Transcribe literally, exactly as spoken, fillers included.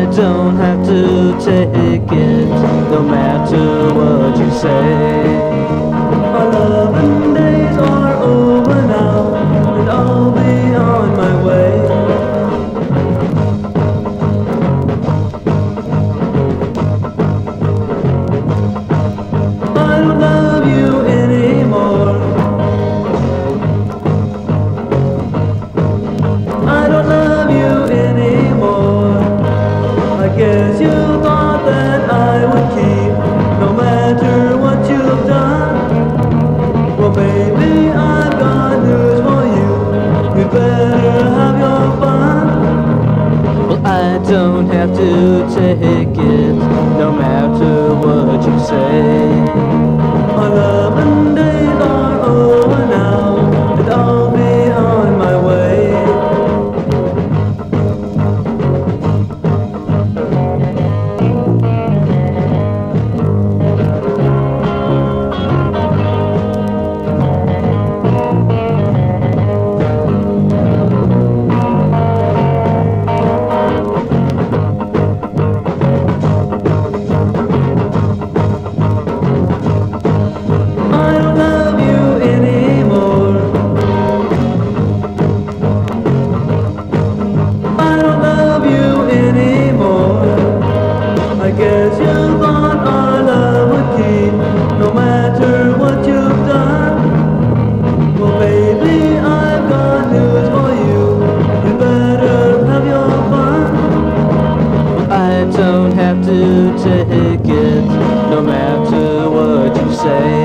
I don't have to take it, no matter what you say. My loving days are over now, and I'll be on my way. I don't love you anymore. I don't love you anymore. I guess you thought that I would keep, no matter what you've done. Well, baby, I've got news for you. You'd better have your fun. Well, I don't have to take it, no matter what you say. My loving days are over now, and I'll be on my way. I guess you thought our love would keep, no matter what you've done. Well, baby, I've got news for you. You better have your fun. I don't have to take it, no matter what you say.